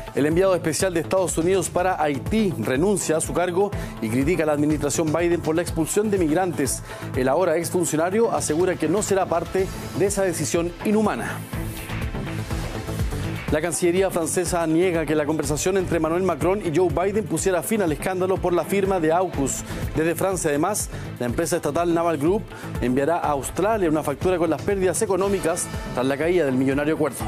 El enviado especial de Estados Unidos para Haití renuncia a su cargo y critica a la administración Biden por la expulsión de migrantes. El ahora exfuncionario asegura que no será parte de esa decisión inhumana. La Cancillería francesa niega que la conversación entre Emmanuel Macron y Joe Biden pusiera fin al escándalo por la firma de AUKUS. Desde Francia, además, la empresa estatal Naval Group enviará a Australia una factura con las pérdidas económicas tras la caída del millonario acuerdo.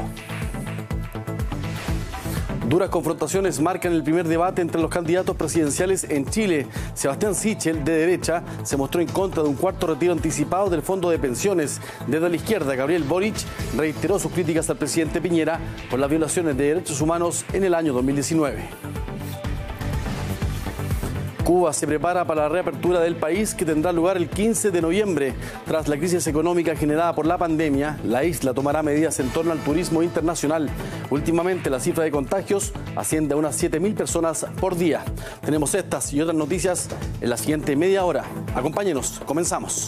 Duras confrontaciones marcan el primer debate entre los candidatos presidenciales en Chile. Sebastián Sichel, de derecha, se mostró en contra de un cuarto retiro anticipado del fondo de pensiones. Desde la izquierda, Gabriel Boric reiteró sus críticas al presidente Piñera por las violaciones de derechos humanos en el año 2019. Cuba se prepara para la reapertura del país que tendrá lugar el 15 de noviembre. Tras la crisis económica generada por la pandemia, la isla tomará medidas en torno al turismo internacional. Últimamente la cifra de contagios asciende a unas 7.000 personas por día. Tenemos estas y otras noticias en la siguiente media hora. Acompáñenos, comenzamos.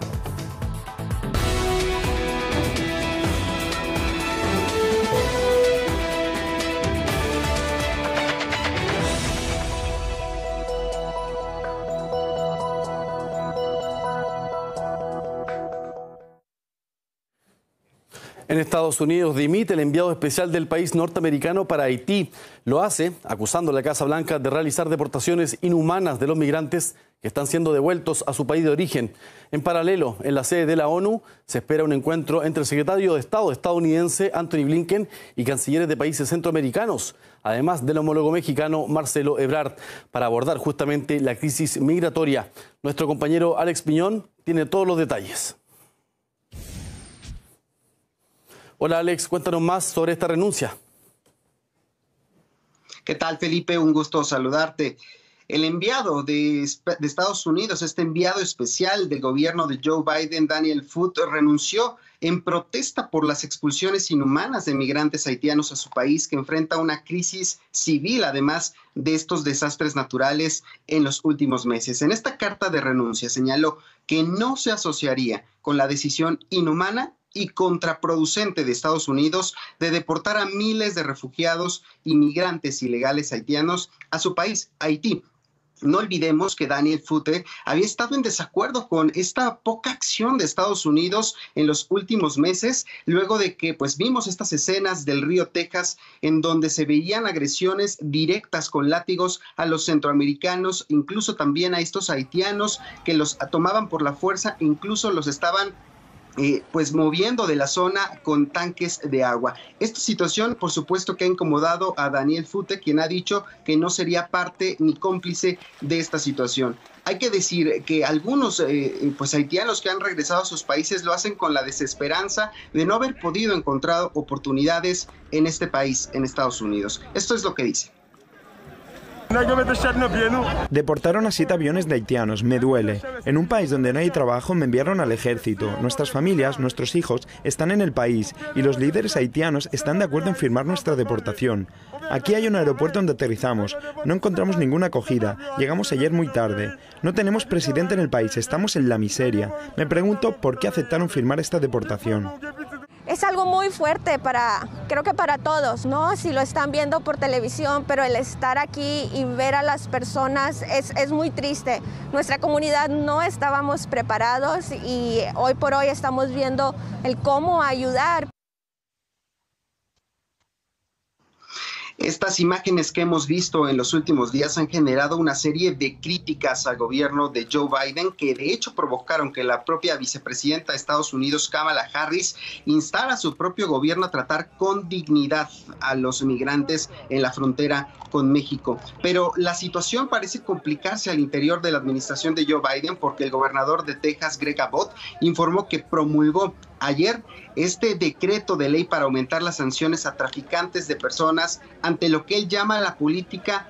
En Estados Unidos dimite el enviado especial del país norteamericano para Haití. Lo hace acusando a la Casa Blanca de realizar deportaciones inhumanas de los migrantes que están siendo devueltos a su país de origen. En paralelo, en la sede de la ONU se espera un encuentro entre el secretario de Estado estadounidense Antony Blinken y cancilleres de países centroamericanos, además del homólogo mexicano Marcelo Ebrard, para abordar justamente la crisis migratoria. Nuestro compañero Alex Piñón tiene todos los detalles. Hola Alex, cuéntanos más sobre esta renuncia. ¿Qué tal, Felipe? Un gusto saludarte. El enviado de Estados Unidos, este enviado especial del gobierno de Joe Biden, Daniel Foote, renunció en protesta por las expulsiones inhumanas de migrantes haitianos a su país, que enfrenta una crisis civil, además de estos desastres naturales en los últimos meses. En esta carta de renuncia señaló que no se asociaría con la decisión inhumana y contraproducente de Estados Unidos de deportar a miles de refugiados y migrantes ilegales haitianos a su país, Haití. No olvidemos que Daniel Foote había estado en desacuerdo con esta poca acción de Estados Unidos en los últimos meses, luego de que vimos estas escenas del río Texas en donde se veían agresiones directas con látigos a los centroamericanos, incluso también a estos haitianos que los tomaban por la fuerza, incluso los estaban moviendo de la zona con tanques de agua. Esta situación, por supuesto, que ha incomodado a Daniel Foote, quien ha dicho que no sería parte ni cómplice de esta situación. Hay que decir que algunos haitianos que han regresado a sus países lo hacen con la desesperanza de no haber podido encontrar oportunidades en este país, en Estados Unidos. Esto es lo que dice. Deportaron a 7 aviones de haitianos, me duele. En un país donde no hay trabajo me enviaron al ejército. Nuestras familias, nuestros hijos están en el país y los líderes haitianos están de acuerdo en firmar nuestra deportación. Aquí hay un aeropuerto donde aterrizamos. No encontramos ninguna acogida. Llegamos ayer muy tarde. No tenemos presidente en el país, estamos en la miseria. Me pregunto por qué aceptaron firmar esta deportación. Es algo muy fuerte creo que para todos, ¿no? Si lo están viendo por televisión, pero el estar aquí y ver a las personas es muy triste. Nuestra comunidad no estábamos preparados y hoy por hoy estamos viendo el cómo ayudar. Estas imágenes que hemos visto en los últimos días han generado una serie de críticas al gobierno de Joe Biden, que de hecho provocaron que la propia vicepresidenta de Estados Unidos, Kamala Harris, instara a su propio gobierno a tratar con dignidad a los migrantes en la frontera con México. Pero la situación parece complicarse al interior de la administración de Joe Biden, porque el gobernador de Texas, Greg Abbott, informó que promulgó ayer este decreto de ley para aumentar las sanciones a traficantes de personas ante lo que él llama la política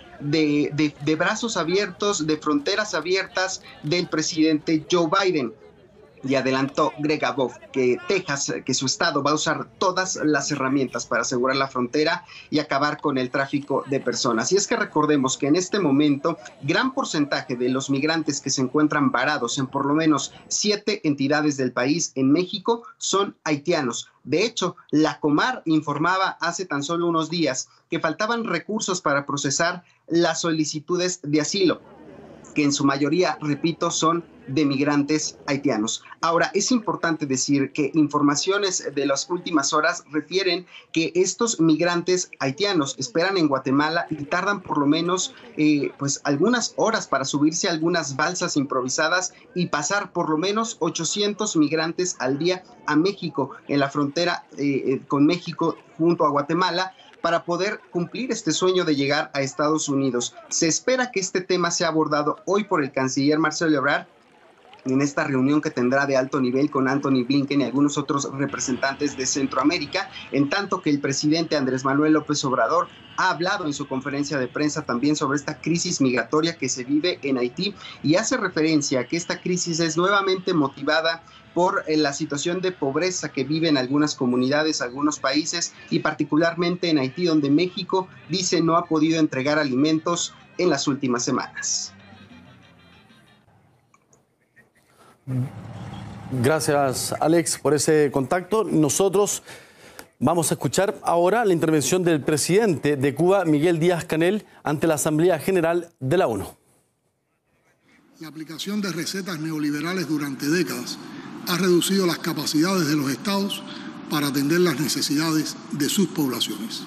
de brazos abiertos, de fronteras abiertas del presidente Joe Biden. Y adelantó Greg Abbott que Texas, que su estado va a usar todas las herramientas para asegurar la frontera y acabar con el tráfico de personas. Y es que recordemos que en este momento gran porcentaje de los migrantes que se encuentran varados en por lo menos 7 entidades del país en México son haitianos. De hecho, la Comar informaba hace tan solo unos días que faltaban recursos para procesar las solicitudes de asilo, que en su mayoría, repito, son de migrantes haitianos. Ahora, es importante decir que informaciones de las últimas horas refieren que estos migrantes haitianos esperan en Guatemala y tardan por lo menos pues algunas horas para subirse a algunas balsas improvisadas y pasar por lo menos 800 migrantes al día a México, en la frontera con México junto a Guatemala, para poder cumplir este sueño de llegar a Estados Unidos. Se espera que este tema sea abordado hoy por el canciller Marcelo Ebrard en esta reunión que tendrá de alto nivel con Anthony Blinken y algunos otros representantes de Centroamérica, en tanto que el presidente Andrés Manuel López Obrador ha hablado en su conferencia de prensa también sobre esta crisis migratoria que se vive en Haití y hace referencia a que esta crisis es nuevamente motivada por la situación de pobreza que viven algunas comunidades, algunos países y particularmente en Haití, donde México dice no ha podido entregar alimentos en las últimas semanas. Gracias, Alex, por ese contacto. Nosotros vamos a escuchar ahora la intervención del presidente de Cuba, Miguel Díaz-Canel, ante la Asamblea General de la ONU. La aplicación de recetas neoliberales durante décadas ha reducido las capacidades de los estados para atender las necesidades de sus poblaciones.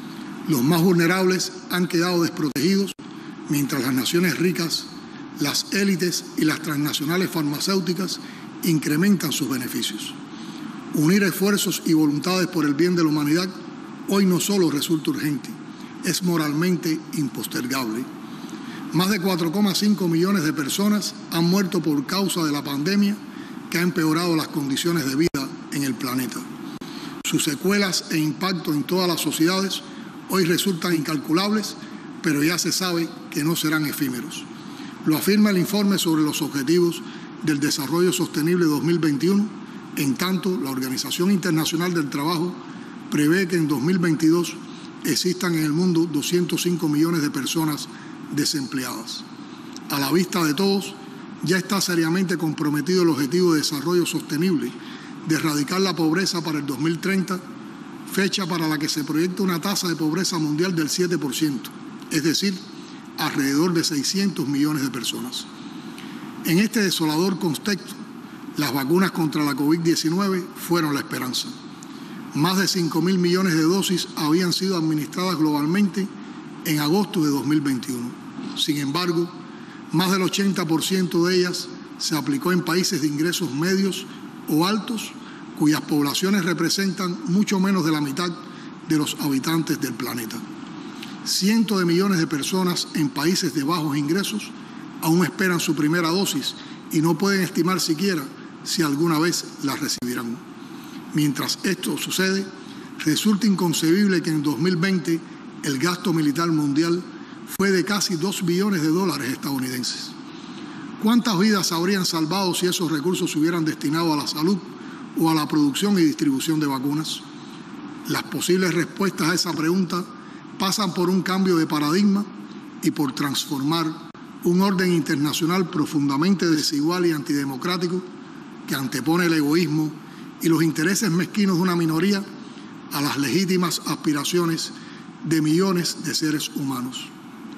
Los más vulnerables han quedado desprotegidos, mientras las naciones ricas, las élites y las transnacionales farmacéuticas incrementan sus beneficios. Unir esfuerzos y voluntades por el bien de la humanidad hoy no solo resulta urgente, es moralmente impostergable. Más de 4,5 millones de personas han muerto por causa de la pandemia que ha empeorado las condiciones de vida en el planeta. Sus secuelas e impacto en todas las sociedades hoy resultan incalculables, pero ya se sabe que no serán efímeros. Lo afirma el informe sobre los Objetivos del Desarrollo Sostenible 2021, en tanto la Organización Internacional del Trabajo prevé que en 2022 existan en el mundo 205 millones de personas desempleadas. A la vista de todos, ya está seriamente comprometido el Objetivo de Desarrollo Sostenible de erradicar la pobreza para el 2030, fecha para la que se proyecta una tasa de pobreza mundial del 7%, es decir, alrededor de 600 millones de personas. En este desolador contexto, las vacunas contra la COVID-19 fueron la esperanza. Más de 5.000 millones de dosis habían sido administradas globalmente en agosto de 2021. Sin embargo, más del 80% de ellas se aplicó en países de ingresos medios o altos, cuyas poblaciones representan mucho menos de la mitad de los habitantes del planeta. Cientos de millones de personas en países de bajos ingresos aún esperan su primera dosis y no pueden estimar siquiera si alguna vez la recibirán. Mientras esto sucede, resulta inconcebible que en 2020 el gasto militar mundial fue de casi $2 billones estadounidenses. ¿Cuántas vidas habrían salvado si esos recursos se hubieran destinado a la salud o a la producción y distribución de vacunas? Las posibles respuestas a esa pregunta pasan por un cambio de paradigma y por transformar un orden internacional profundamente desigual y antidemocrático que antepone el egoísmo y los intereses mezquinos de una minoría a las legítimas aspiraciones de millones de seres humanos.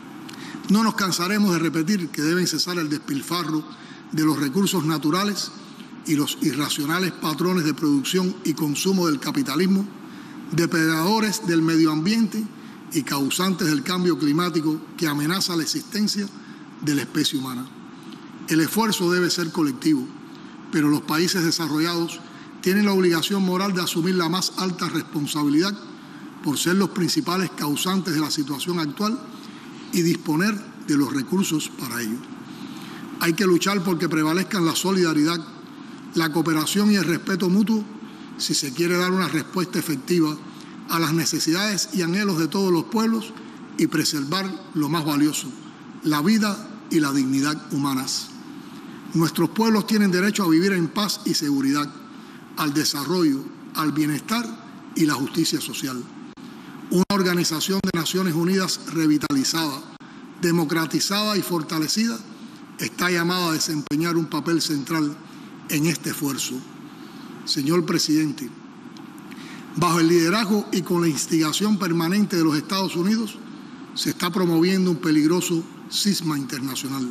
No nos cansaremos de repetir que deben cesar el despilfarro de los recursos naturales y los irracionales patrones de producción y consumo del capitalismo, depredadores del medio ambiente y causantes del cambio climático que amenaza la existencia de la especie humana. El esfuerzo debe ser colectivo, pero los países desarrollados tienen la obligación moral de asumir la más alta responsabilidad por ser los principales causantes de la situación actual y disponer de los recursos para ello. Hay que luchar porque prevalezcan la solidaridad, la cooperación y el respeto mutuo si se quiere dar una respuesta efectiva a las necesidades y anhelos de todos los pueblos y preservar lo más valioso, la vida y la dignidad humanas. Nuestros pueblos tienen derecho a vivir en paz y seguridad, al desarrollo, al bienestar y la justicia social. Una Organización de Naciones Unidas revitalizada, democratizada y fortalecida está llamada a desempeñar un papel central en este esfuerzo. Señor presidente, bajo el liderazgo y con la instigación permanente de los Estados Unidos, se está promoviendo un peligroso cisma internacional.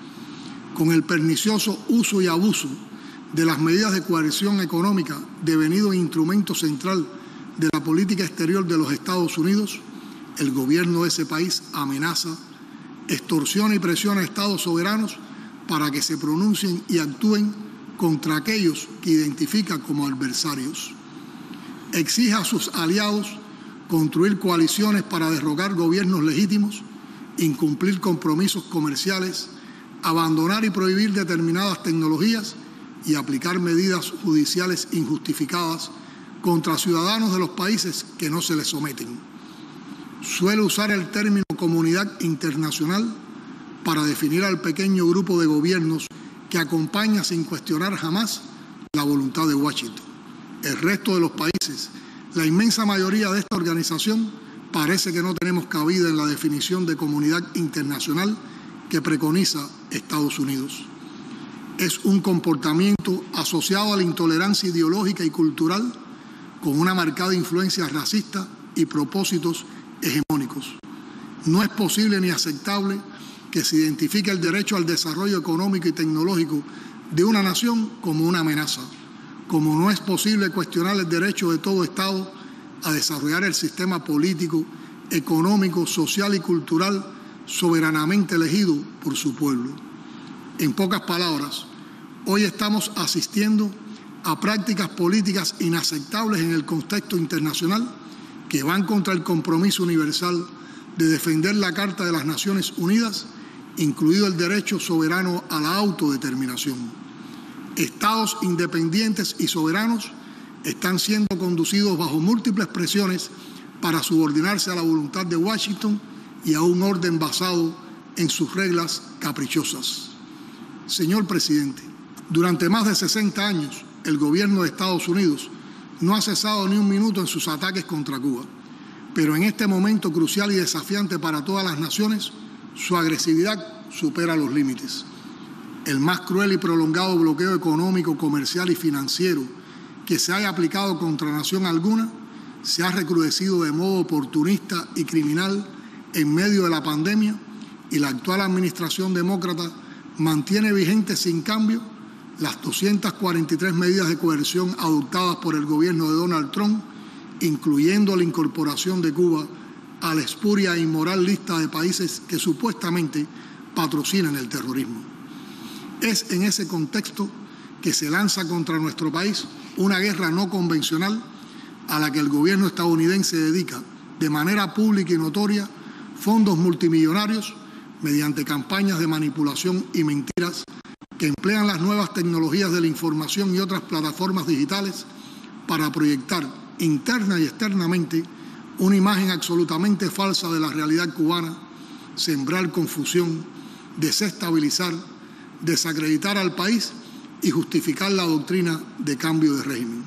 Con el pernicioso uso y abuso de las medidas de coerción económica devenido instrumento central de la política exterior de los Estados Unidos, el gobierno de ese país amenaza, extorsiona y presiona a estados soberanos para que se pronuncien y actúen contra aquellos que identifica como adversarios. Exige a sus aliados construir coaliciones para derrocar gobiernos legítimos, incumplir compromisos comerciales, abandonar y prohibir determinadas tecnologías y aplicar medidas judiciales injustificadas contra ciudadanos de los países que no se les someten. Suele usar el término comunidad internacional para definir al pequeño grupo de gobiernos que acompaña sin cuestionar jamás la voluntad de Washington. El resto de los países, la inmensa mayoría de esta organización, parece que no tenemos cabida en la definición de comunidad internacional que preconiza Estados Unidos. Es un comportamiento asociado a la intolerancia ideológica y cultural con una marcada influencia racista y propósitos hegemónicos. No es posible ni aceptable que se identifique el derecho al desarrollo económico y tecnológico de una nación como una amenaza, como no es posible cuestionar el derecho de todo Estado a desarrollar el sistema político, económico, social y cultural soberanamente elegido por su pueblo. En pocas palabras, hoy estamos asistiendo a prácticas políticas inaceptables en el contexto internacional que van contra el compromiso universal de defender la Carta de las Naciones Unidas, incluido el derecho soberano a la autodeterminación. Estados independientes y soberanos están siendo conducidos bajo múltiples presiones para subordinarse a la voluntad de Washington y a un orden basado en sus reglas caprichosas. Señor presidente, durante más de 60 años, el gobierno de Estados Unidos no ha cesado ni un minuto en sus ataques contra Cuba, pero en este momento crucial y desafiante para todas las naciones, su agresividad supera los límites. El más cruel y prolongado bloqueo económico, comercial y financiero que se haya aplicado contra nación alguna se ha recrudecido de modo oportunista y criminal en medio de la pandemia, y la actual administración demócrata mantiene vigentes sin cambio las 243 medidas de coerción adoptadas por el gobierno de Donald Trump, incluyendo la incorporación de Cuba a la espuria e inmoral lista de países que supuestamente patrocinan el terrorismo. Es en ese contexto que se lanza contra nuestro país una guerra no convencional a la que el gobierno estadounidense dedica de manera pública y notoria fondos multimillonarios mediante campañas de manipulación y mentiras que emplean las nuevas tecnologías de la información y otras plataformas digitales para proyectar interna y externamente una imagen absolutamente falsa de la realidad cubana, sembrar confusión, desestabilizar, desacreditar al país y justificar la doctrina de cambio de régimen.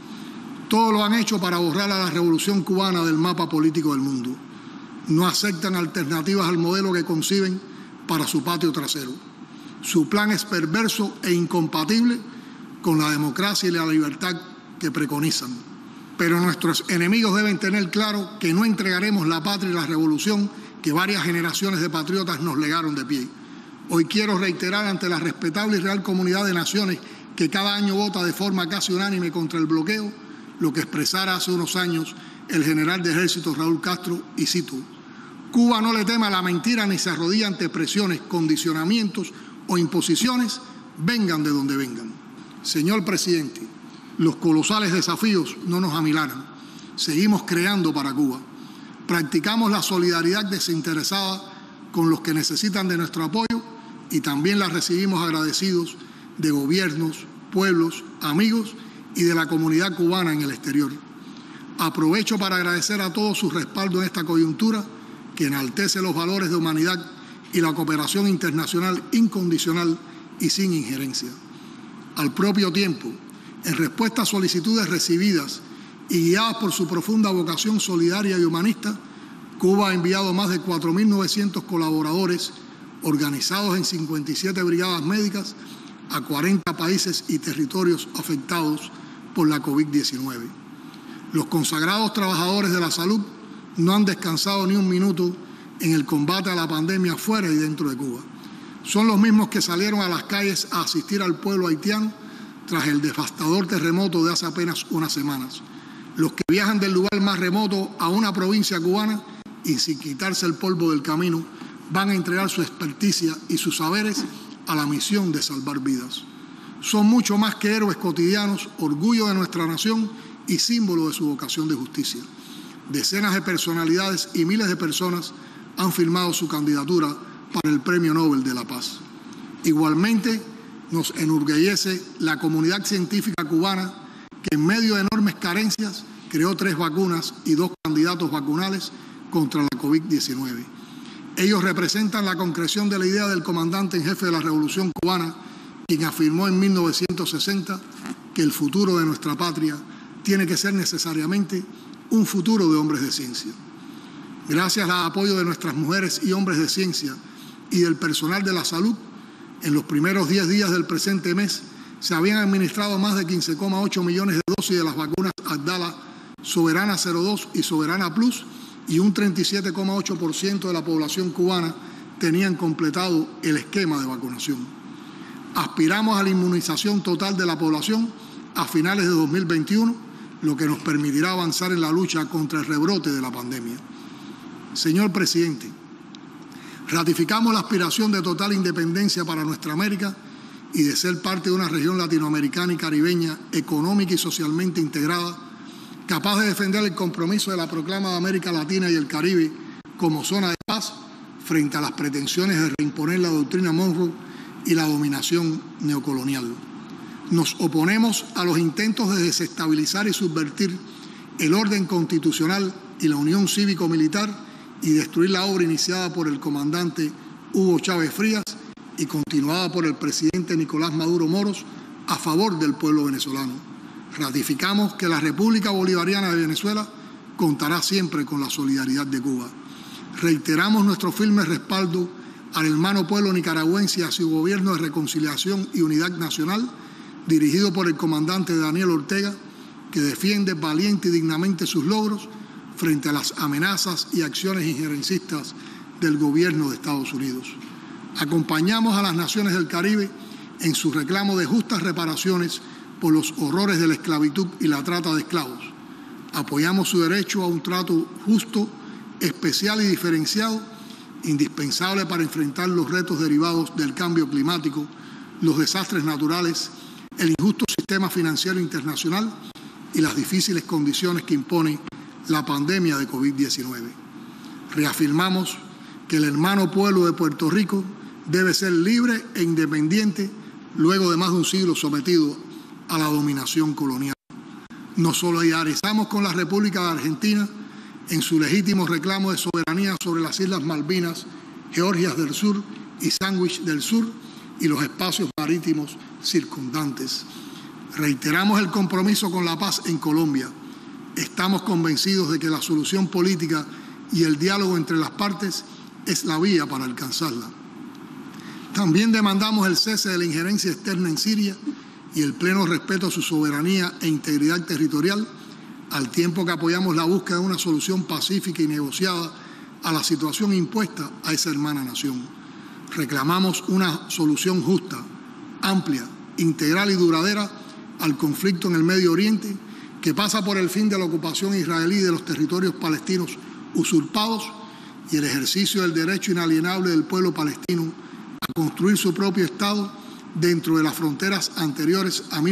Todo lo han hecho para borrar a la revolución cubana del mapa político del mundo. No aceptan alternativas al modelo que conciben para su patio trasero. Su plan es perverso e incompatible con la democracia y la libertad que preconizan. Pero nuestros enemigos deben tener claro que no entregaremos la patria y la revolución que varias generaciones de patriotas nos legaron de pie. Hoy quiero reiterar ante la respetable y real comunidad de naciones que cada año vota de forma casi unánime contra el bloqueo lo que expresara hace unos años el general de ejército Raúl Castro, y cito: Cuba no le teme a la mentira ni se arrodilla ante presiones, condicionamientos o imposiciones, vengan de donde vengan. Señor presidente, los colosales desafíos no nos amilanan. Seguimos creando para Cuba. Practicamos la solidaridad desinteresada con los que necesitan de nuestro apoyo y también la recibimos agradecidos de gobiernos, pueblos, amigos y de la comunidad cubana en el exterior. Aprovecho para agradecer a todos su respaldo en esta coyuntura que enaltece los valores de humanidad y la cooperación internacional incondicional y sin injerencia. Al propio tiempo, en respuesta a solicitudes recibidas y guiadas por su profunda vocación solidaria y humanista, Cuba ha enviado más de 4.900 colaboradores organizados en 57 brigadas médicas a 40 países y territorios afectados por la COVID-19. Los consagrados trabajadores de la salud no han descansado ni un minuto en el combate a la pandemia fuera y dentro de Cuba. Son los mismos que salieron a las calles a asistir al pueblo haitiano tras el devastador terremoto de hace apenas unas semanas. Los que viajan del lugar más remoto a una provincia cubana y sin quitarse el polvo del camino van a entregar su experticia y sus saberes a la misión de salvar vidas. Son mucho más que héroes cotidianos, orgullo de nuestra nación y símbolo de su vocación de justicia. Decenas de personalidades y miles de personas han firmado su candidatura para el Premio Nobel de la Paz. Igualmente, nos enorgullece la comunidad científica cubana que en medio de enormes carencias creó 3 vacunas y 2 candidatos vacunales contra la COVID-19. Ellos representan la concreción de la idea del comandante en jefe de la Revolución Cubana, quien afirmó en 1960 que el futuro de nuestra patria tiene que ser necesariamente un futuro de hombres de ciencia. Gracias al apoyo de nuestras mujeres y hombres de ciencia y del personal de la salud, en los primeros 10 días del presente mes se habían administrado más de 15,8 millones de dosis de las vacunas Abdala, Soberana 02 y Soberana Plus, y un 37,8% de la población cubana tenían completado el esquema de vacunación. Aspiramos a la inmunización total de la población a finales de 2021, lo que nos permitirá avanzar en la lucha contra el rebrote de la pandemia. Señor presidente, ratificamos la aspiración de total independencia para nuestra América y de ser parte de una región latinoamericana y caribeña económica y socialmente integrada, capaz de defender el compromiso de la proclama de América Latina y el Caribe como zona de paz frente a las pretensiones de reimponer la doctrina Monroe y la dominación neocolonial. Nos oponemos a los intentos de desestabilizar y subvertir el orden constitucional y la unión cívico-militar y destruir la obra iniciada por el comandante Hugo Chávez Frías y continuada por el presidente Nicolás Maduro Moros a favor del pueblo venezolano. Ratificamos que la República Bolivariana de Venezuela contará siempre con la solidaridad de Cuba. Reiteramos nuestro firme respaldo al hermano pueblo nicaragüense y a su gobierno de reconciliación y unidad nacional, dirigido por el comandante Daniel Ortega, que defiende valiente y dignamente sus logros frente a las amenazas y acciones injerencistas del gobierno de Estados Unidos. Acompañamos a las naciones del Caribe en su reclamo de justas reparaciones por los horrores de la esclavitud y la trata de esclavos. Apoyamos su derecho a un trato justo, especial y diferenciado, indispensable para enfrentar los retos derivados del cambio climático, los desastres naturales, el injusto sistema financiero internacional y las difíciles condiciones que impone la pandemia de COVID-19. Reafirmamos que el hermano pueblo de Puerto Rico debe ser libre e independiente luego de más de un siglo sometido a la dominación colonial. Nos solidarizamos con la República de Argentina en su legítimo reclamo de soberanía sobre las Islas Malvinas, Georgias del Sur y Sandwich del Sur y los espacios marítimos circundantes. Reiteramos el compromiso con la paz en Colombia. Estamos convencidos de que la solución política y el diálogo entre las partes es la vía para alcanzarla. También demandamos el cese de la injerencia externa en Siria y el pleno respeto a su soberanía e integridad territorial, al tiempo que apoyamos la búsqueda de una solución pacífica y negociada a la situación impuesta a esa hermana nación. Reclamamos una solución justa, amplia, integral y duradera al conflicto en el Medio Oriente, que pasa por el fin de la ocupación israelí de los territorios palestinos usurpados y el ejercicio del derecho inalienable del pueblo palestino a construir su propio Estado dentro de las fronteras anteriores a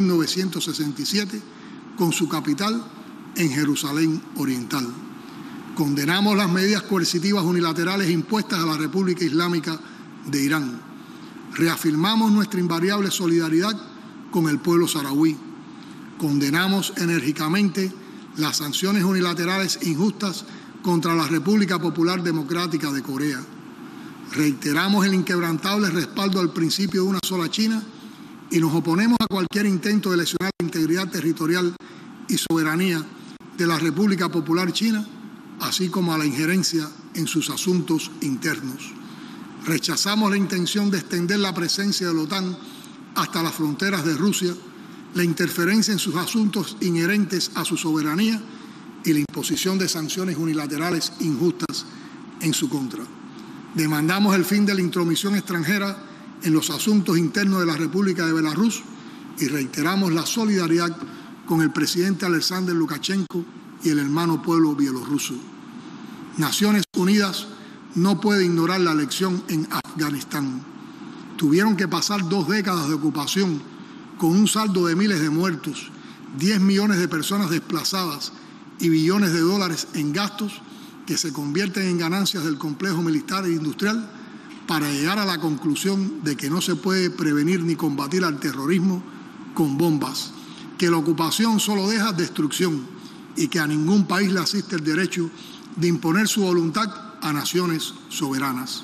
1967, con su capital en Jerusalén Oriental. Condenamos las medidas coercitivas unilaterales impuestas a la República Islámica de Irán. Reafirmamos nuestra invariable solidaridad con el pueblo saharaui. Condenamos enérgicamente las sanciones unilaterales injustas contra la República Popular Democrática de Corea. Reiteramos el inquebrantable respaldo al principio de una sola China y nos oponemos a cualquier intento de lesionar la integridad territorial y soberanía de la República Popular China, así como a la injerencia en sus asuntos internos. Rechazamos la intención de extender la presencia de la OTAN hasta las fronteras de Rusia, la interferencia en sus asuntos inherentes a su soberanía y la imposición de sanciones unilaterales injustas en su contra. Demandamos el fin de la intromisión extranjera en los asuntos internos de la República de Belarus y reiteramos la solidaridad con el presidente Alexander Lukashenko y el hermano pueblo bielorruso. Naciones Unidas no puede ignorar la elección en Afganistán. Tuvieron que pasar 2 décadas de ocupación con un saldo de miles de muertos, 10 millones de personas desplazadas y billones de dólares en gastos que se convierten en ganancias del complejo militar e industrial para llegar a la conclusión de que no se puede prevenir ni combatir al terrorismo con bombas, que la ocupación solo deja destrucción y que a ningún país le asiste el derecho de imponer su voluntad a naciones soberanas.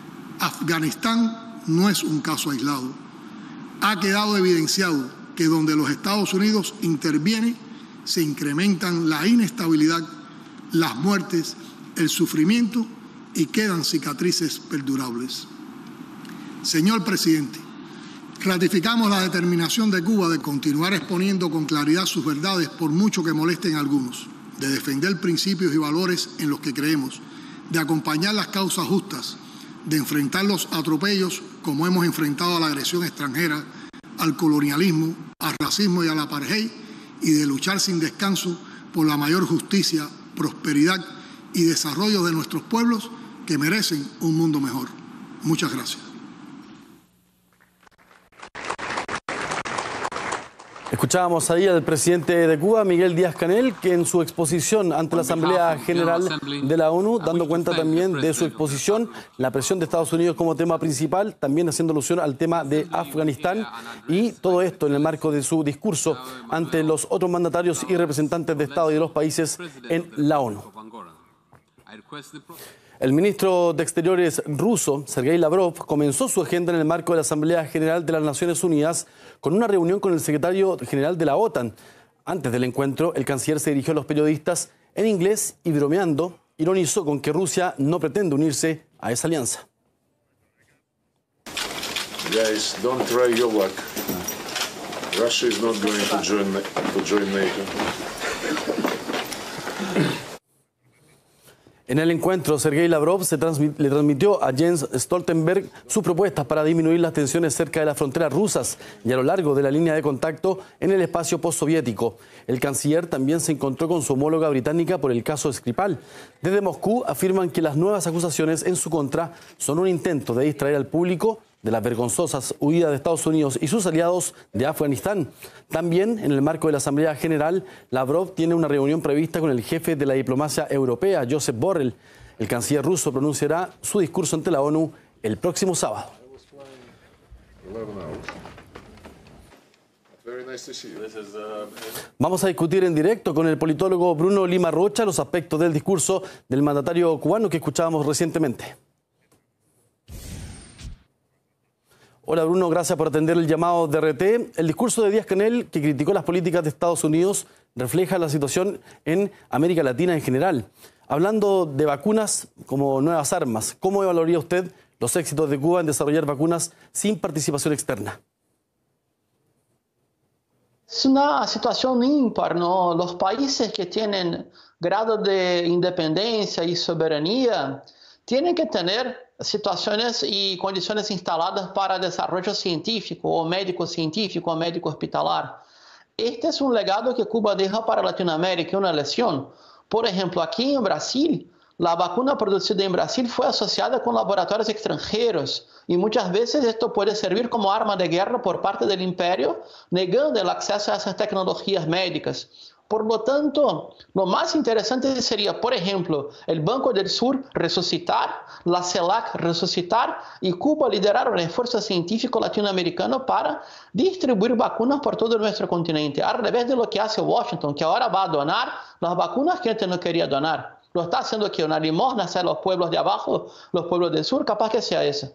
Afganistán no es un caso aislado. Ha quedado evidenciado que donde los Estados Unidos intervienen se incrementan la inestabilidad, las muertes, el sufrimiento y quedan cicatrices perdurables. Señor presidente, ratificamos la determinación de Cuba de continuar exponiendo con claridad sus verdades por mucho que molesten a algunos, de defender principios y valores en los que creemos, de acompañar las causas justas, de enfrentar los atropellos como hemos enfrentado a la agresión extranjera, al colonialismo, al racismo y al apartheid, y de luchar sin descanso por la mayor justicia, prosperidad y desarrollo de nuestros pueblos que merecen un mundo mejor. Muchas gracias. Escuchábamos ahí al presidente de Cuba, Miguel Díaz-Canel, que en su exposición ante la Asamblea General de la ONU, dando cuenta también de su exposición, la presión de Estados Unidos como tema principal, también haciendo alusión al tema de Afganistán, y todo esto en el marco de su discurso ante los otros mandatarios y representantes de Estado y de los países en la ONU. El ministro de Exteriores ruso, Sergei Lavrov, comenzó su agenda en el marco de la Asamblea General de las Naciones Unidas con una reunión con el secretario general de la OTAN. Antes del encuentro, el canciller se dirigió a los periodistas en inglés y, bromeando, ironizó con que Rusia no pretende unirse a esa alianza. Guys, don't try your luck. Russia is not going to join NATO. En el encuentro, Sergei Lavrov le transmitió a Jens Stoltenberg sus propuestas para disminuir las tensiones cerca de las fronteras rusas y a lo largo de la línea de contacto en el espacio postsoviético. El canciller también se encontró con su homóloga británica por el caso Skripal. Desde Moscú afirman que las nuevas acusaciones en su contra son un intento de distraer al público de las vergonzosas huidas de Estados Unidos y sus aliados de Afganistán. También, en el marco de la Asamblea General, Lavrov tiene una reunión prevista con el jefe de la diplomacia europea, Josep Borrell. El canciller ruso pronunciará su discurso ante la ONU el próximo sábado. Vamos a discutir en directo con el politólogo Bruno Lima Rocha los aspectos del discurso del mandatario cubano que escuchábamos recientemente. Hola Bruno, gracias por atender el llamado de RT. El discurso de Díaz-Canel, que criticó las políticas de Estados Unidos, refleja la situación en América Latina en general. Hablando de vacunas como nuevas armas, ¿cómo evaluaría usted los éxitos de Cuba en desarrollar vacunas sin participación externa? Es una situación ímpar, ¿no? Los países que tienen grado de independencia y soberanía tienen que tener situaciones y condiciones instaladas para desarrollo científico o médico hospitalar. Este es un legado que Cuba deja para Latinoamérica, una lección. Por ejemplo, aquí en Brasil, la vacuna producida en Brasil fue asociada con laboratorios extranjeros y muchas veces esto puede servir como arma de guerra por parte del imperio, negando el acceso a esas tecnologías médicas. Por lo tanto, lo más interesante sería, por ejemplo, el Banco del Sur resucitar, la CELAC resucitar y Cuba liderar un esfuerzo científico latinoamericano para distribuir vacunas por todo nuestro continente, al revés de lo que hace Washington, que ahora va a donar las vacunas que antes no quería donar. lo está haciendo aquí una limosna hacia los pueblos de abajo, los pueblos del sur, capaz que sea eso.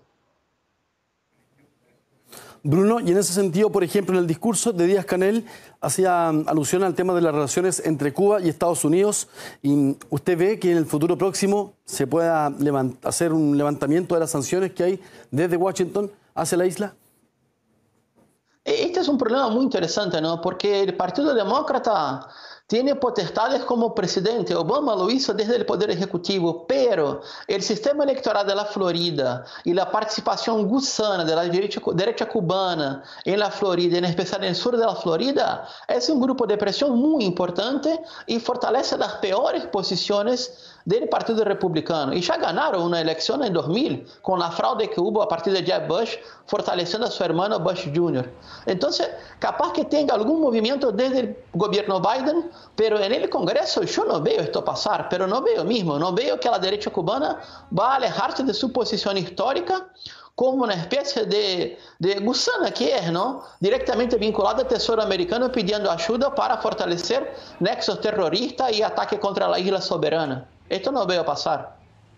Bruno, y en ese sentido, por ejemplo, en el discurso de Díaz-Canel hacía alusión al tema de las relaciones entre Cuba y Estados Unidos. ¿Y usted ve que en el futuro próximo se pueda hacer un levantamiento de las sanciones que hay desde Washington hacia la isla? Este es un problema muy interesante, ¿no? Porque el Partido Demócrata tiene potestades como presidente. Obama lo hizo desde el Poder Ejecutivo, pero el sistema electoral de la Florida y la participación gusana de la derecha cubana en la Florida, en especial en el sur de la Florida, es un grupo de presión muy importante y fortalece las peores posiciones del Partido Republicano. Y ya ganaron una elección en 2000 con la fraude que hubo a partir de Jeb Bush, fortaleciendo a su hermano Bush Jr. Entonces, capaz que tenga algún movimiento desde el gobierno Biden, pero en el Congreso yo no veo esto pasar, pero no veo que la derecha cubana va a alejarse de su posición histórica como una especie de gusana que es, ¿no? Directamente vinculada al Tesoro americano pidiendo ayuda para fortalecer nexos terroristas y ataque contra la isla soberana. Esto no veo pasar.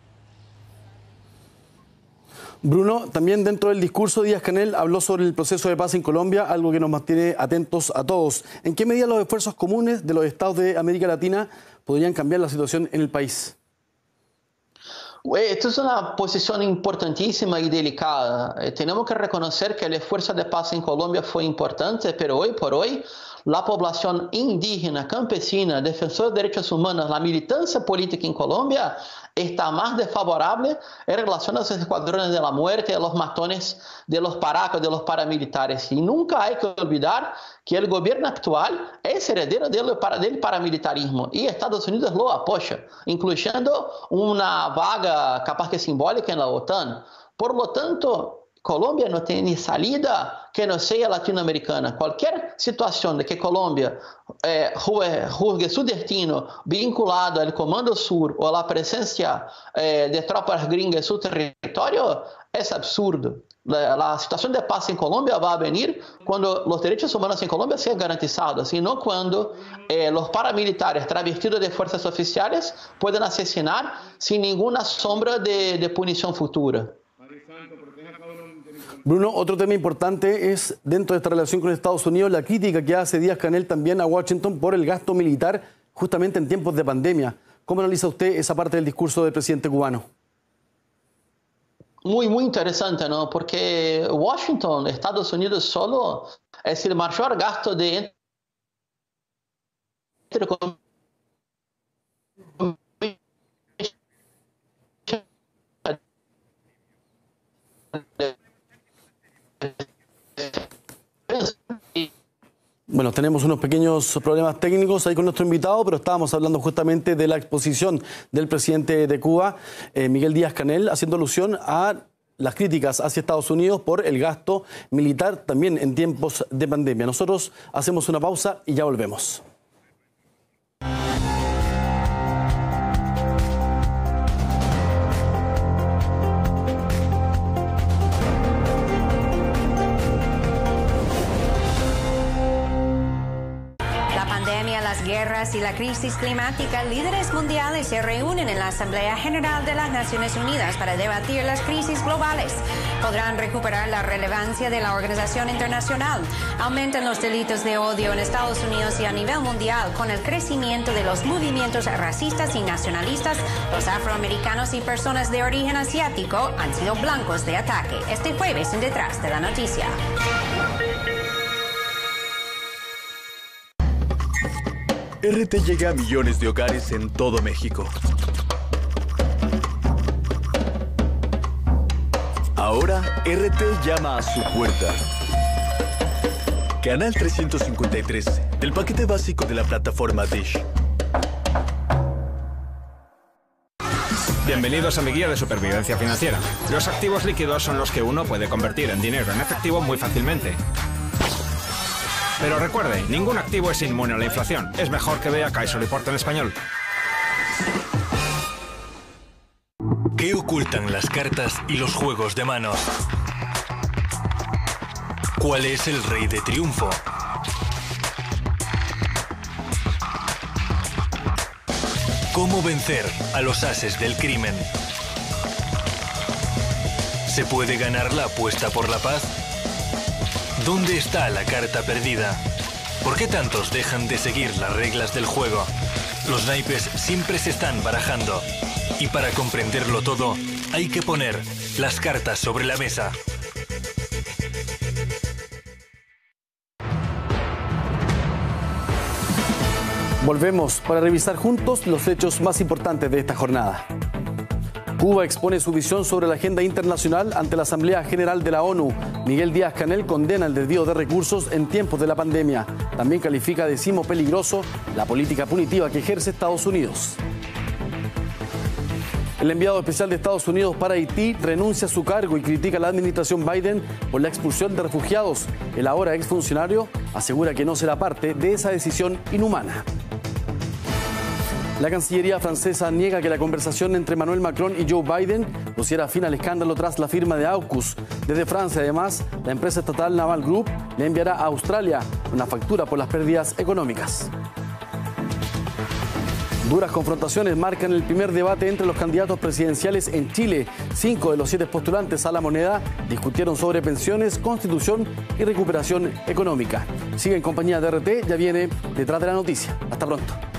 Bruno, también dentro del discurso Díaz-Canel habló sobre el proceso de paz en Colombia, algo que nos mantiene atentos a todos. ¿En qué medida los esfuerzos comunes de los estados de América Latina podrían cambiar la situación en el país? Esto es una posición importantísima y delicada. Tenemos que reconocer que el esfuerzo de paz en Colombia fue importante, pero hoy por hoy la población indígena, campesina, defensora de derechos humanos, la militancia política en Colombia está más desfavorable en relación a los escuadrones de la muerte, a los matones de los paracos, de los paramilitares. Y nunca hay que olvidar que el gobierno actual es heredero del paramilitarismo y Estados Unidos lo apoya, incluyendo una vaga capaz que simbólica en la OTAN. Por lo tanto, Colombia no tiene salida que no sea latinoamericana. Cualquier situación de que Colombia juzgue su destino vinculado al Comando Sur o a la presencia de tropas gringas en su territorio es absurdo. La situación de paz en Colombia va a venir cuando los derechos humanos en Colombia sean garantizados y no cuando los paramilitares travestidos de fuerzas oficiales puedan asesinar sin ninguna sombra de punición futura. Bruno, otro tema importante es, dentro de esta relación con Estados Unidos, la crítica que hace Díaz-Canel también a Washington por el gasto militar justamente en tiempos de pandemia. ¿Cómo analiza usted esa parte del discurso del presidente cubano? Muy interesante, ¿no? Porque Washington, Estados Unidos solo es el mayor gasto de Bueno, tenemos unos pequeños problemas técnicos ahí con nuestro invitado, pero estábamos hablando justamente de la exposición del presidente de Cuba, Miguel Díaz-Canel, haciendo alusión a las críticas hacia Estados Unidos por el gasto militar también en tiempos de pandemia. Nosotros hacemos una pausa y ya volvemos. Las guerras y la crisis climática, líderes mundiales se reúnen en la Asamblea General de las Naciones Unidas para debatir las crisis globales. Podrán recuperar la relevancia de la organización internacional. Aumentan los delitos de odio en Estados Unidos y a nivel mundial con el crecimiento de los movimientos racistas y nacionalistas. Los afroamericanos y personas de origen asiático han sido blancos de ataque. Este jueves en Detrás de la Noticia. RT llega a millones de hogares en todo México. Ahora, RT llama a su puerta. Canal 353, del paquete básico de la plataforma Dish. Bienvenidos a mi guía de supervivencia financiera. Los activos líquidos son los que uno puede convertir en dinero en efectivo muy fácilmente. Pero recuerde, ningún activo es inmune a la inflación. Es mejor que vea Kaiser Report en español. ¿Qué ocultan las cartas y los juegos de manos? ¿Cuál es el rey de triunfo? ¿Cómo vencer a los ases del crimen? ¿Se puede ganar la apuesta por la paz? ¿Dónde está la carta perdida? ¿Por qué tantos dejan de seguir las reglas del juego? Los naipes siempre se están barajando. Y para comprenderlo todo, hay que poner las cartas sobre la mesa. Volvemos para revisar juntos los hechos más importantes de esta jornada. Cuba expone su visión sobre la agenda internacional ante la Asamblea General de la ONU. Miguel Díaz-Canel condena el desvío de recursos en tiempos de la pandemia. También califica de simo peligroso la política punitiva que ejerce Estados Unidos. El enviado especial de Estados Unidos para Haití renuncia a su cargo y critica a la administración Biden por la expulsión de refugiados. El ahora exfuncionario asegura que no será parte de esa decisión inhumana. La Cancillería francesa niega que la conversación entre Emmanuel Macron y Joe Biden pusiera fin al escándalo tras la firma de AUKUS. Desde Francia, además, la empresa estatal Naval Group le enviará a Australia una factura por las pérdidas económicas. Duras confrontaciones marcan el primer debate entre los candidatos presidenciales en Chile. 5 de los 7 postulantes a la moneda discutieron sobre pensiones, constitución y recuperación económica. Sigue en compañía de RT, ya viene Detrás de la Noticia. Hasta pronto.